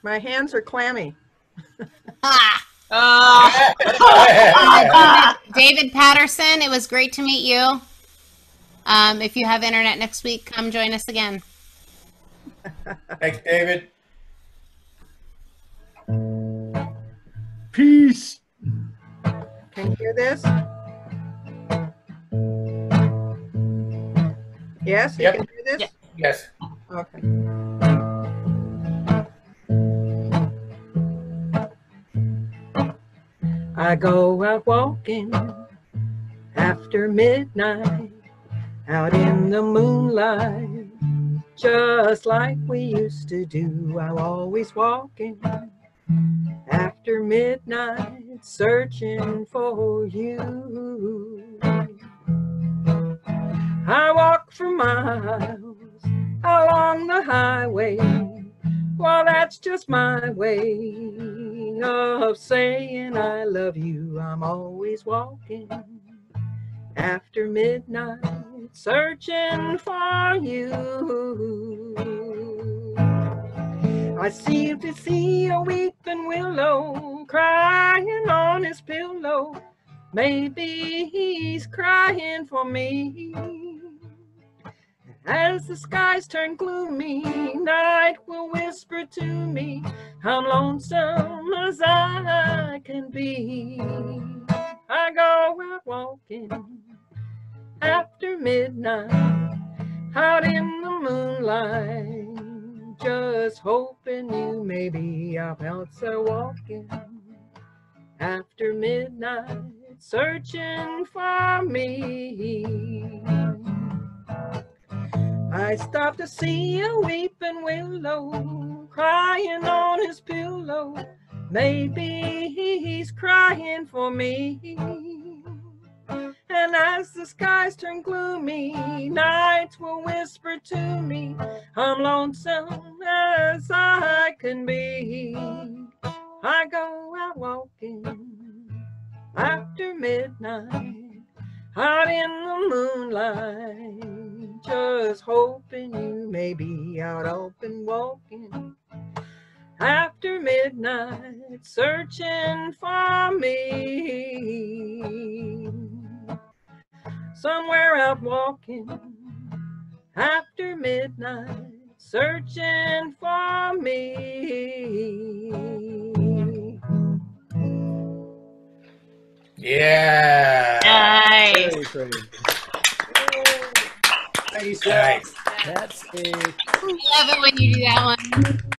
My hands are clammy. Ah. David Patterson, it was great to meet you. If you have internet next week, come join us again. Thanks, David. Peace. Can you hear this? Yes, you Yep. can hear this? Yes. Okay. I go out walking after midnight, out in the moonlight, just like we used to do. I'm always walking after midnight, searching for you. I walk for miles along the highway. Well, that's just my way of saying I love you. I'm always walking after midnight, searching for you. I seem to see a weeping willow crying on his pillow. Maybe he's crying for me. As the skies turn gloomy, night will whisper to me, I'm lonesome as I can be. I go out walking after midnight, out in the moonlight, just hoping you may be out there walking after midnight, searching for me. I stop to see a weeping willow crying on his pillow. Maybe he's crying for me. And as the skies turn gloomy, nights will whisper to me, I'm lonesome as I can be. I go out walking after midnight, out in the moonlight, just hoping you may be out open walking after midnight, searching for me. Somewhere out walking after midnight, searching for me. Yeah. Nice. Very pretty. Nice. That's a I love it when you do that one.